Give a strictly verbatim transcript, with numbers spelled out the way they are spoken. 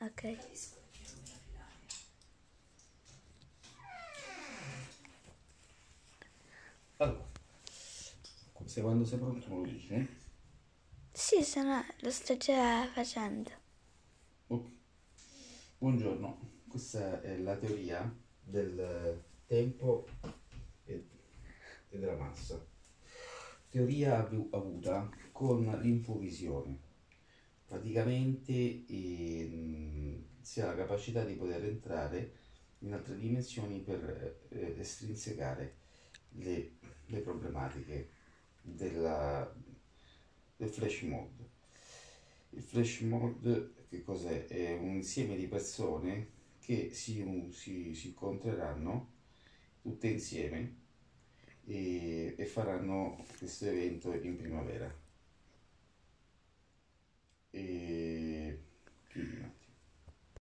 Ok. Allora, se quando sei pronto me lo dici, eh? Sì, sono, lo sto già facendo. Ok. Buongiorno, questa è la teoria del tempo e, e della massa. Teoria avu- avuta con l'infovisione. Praticamente ehm, si ha la capacità di poter entrare in altre dimensioni per eh, estrinsecare le, le problematiche della, del flash mode. Il flash mob che cos'è? È un insieme di persone che si, un- si- si incontreranno tutte insieme e, e faranno questo evento in primavera. E